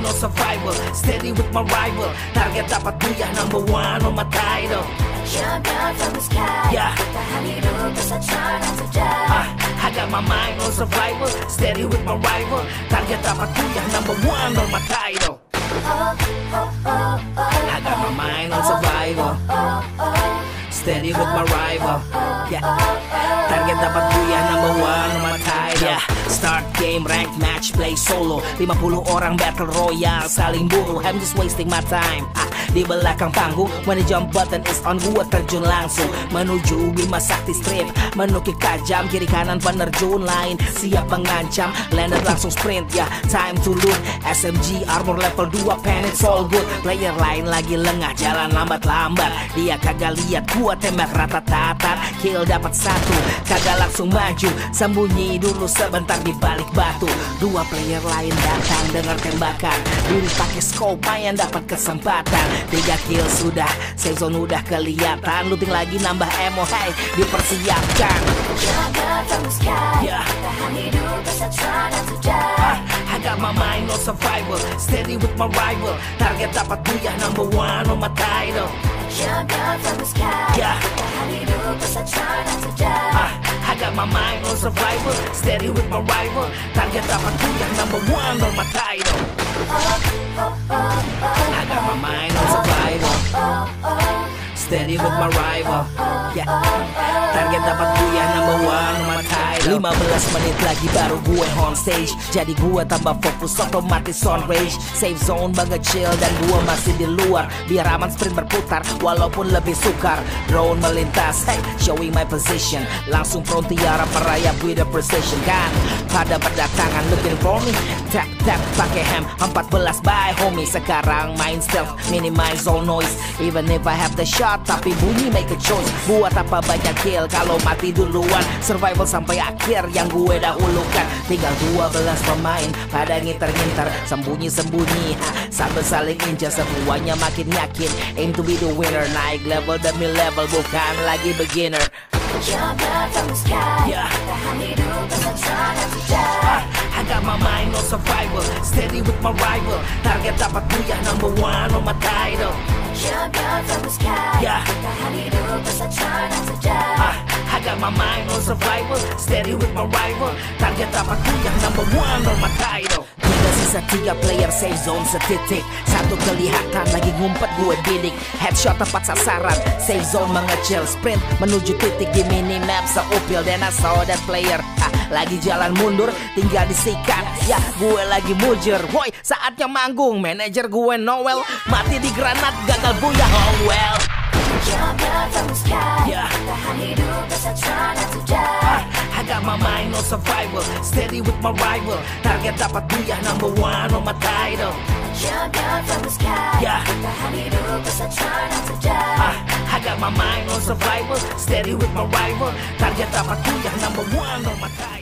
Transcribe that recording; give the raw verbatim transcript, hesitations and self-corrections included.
on survival, steady with my rival. Target dapat buyah, number one on my title. Champion from the sky. Yeah. The honey do, cause I try not to die. Ah, I got my mind on survival, steady with my rival. Target dapat buyah, number one on my title. Oh, oh, oh, oh. I got my mind on survival, steady with my rival. Yeah. Target dapat buyah, number one on my title. Yeah. Start game, rank match, play solo. lima puluh orang battle royale, saling bunuh. I'm just wasting my time. Ah, di belakang panggung, when the jump button is on, gua terjun langsung menuju Bima Sakti Strip. Menukik tajam, kiri kanan penerjun lain siap mengancam. Landed langsung sprint, ya yeah, time to loot. S M G armor level dua, pen it's all good. Player lain lagi lengah, jalan lambat-lambat. Dia kagak lihat gua tembak rata-tata. Kill dapat satu, kagak langsung maju. Sembunyi dulu sebentar di balik batu. Dua player lain datang dengar tembakan. Diri pakai scope, main dapat kesempatan. Tiga kill sudah, safe zone udah kelihatan. Looting lagi nambah ammo, hey, dipersiapkan. Champion from the sky. Yeah. The honey do, cause I try not to die. Ah, I got my mind on survival, steady with my rival. Target dapat buyah, number one on my title. Champion from the sky. Yeah. The honey do, cause I try not to die. Ah, I got my mind on survival, steady with my rival. Target dapat buyah, number one on my title. Oh, oh, oh, oh. I got my mind on survival, steady with my rival. Yeah. Target dapat buyah, number one on my title. lima belas menit lagi baru gue on stage. Jadi gue tambah fokus, otomatis on rage. Safe zone mengecil dan gue masih di luar. Biar aman sprint berputar walaupun lebih sukar. Drone melintas, hey, showing my position. Langsung frontiara merayap with the precision. Kan pada berdatangan looking for me. Tap tap pakai ham empat belas by homie. Sekarang main stealth, minimize all noise. Even if I have the shot, tapi bunyi make a choice. Buat apa banyak kill kalau mati duluan. Survival sampai akhir yang gue dahulukan. Tinggal dua belas pemain pada nginter-nginter, sembunyi-sembunyi, sambil saling injak. Semuanya makin yakin, aim to be the winner. Naik level demi level, bukan lagi beginner. Champion from the sky. Yeah. The honey do, cause I try not to die. Ah, I got my mind on survival, steady with my rival. Target dapat buyah, number one on my title. Champion from the sky. Yeah. The honey do, cause I try not to die. Ah, I got my mind on survival, steady with my rival. Target dapat buyah, number one on my title. Tinggal sisa tiga player, safe zone setitik. Satu kelihatan lagi ngumpet, gue bidik. Headshot tepat sasaran, safe zone mengecil. Sprint menuju titik di minimap seupil. Dan I saw that player, ah, lagi jalan mundur, tinggal disikat. Ya, gue lagi mujur. Woi, saatnya manggung. Manajer gue Noel mati di granat, gagal buyah, oh well. Champion from the sky. Yeah. The honey do, cause I try not to die. Ah, I got my mind on survival, steady with my rival. Target dapat buyah, number one on my title. Champion from the sky. Yeah. The honey do, cause I try not to die. Ah, I got my mind on survival, steady with my rival. Target dapat buyah, number one on my title.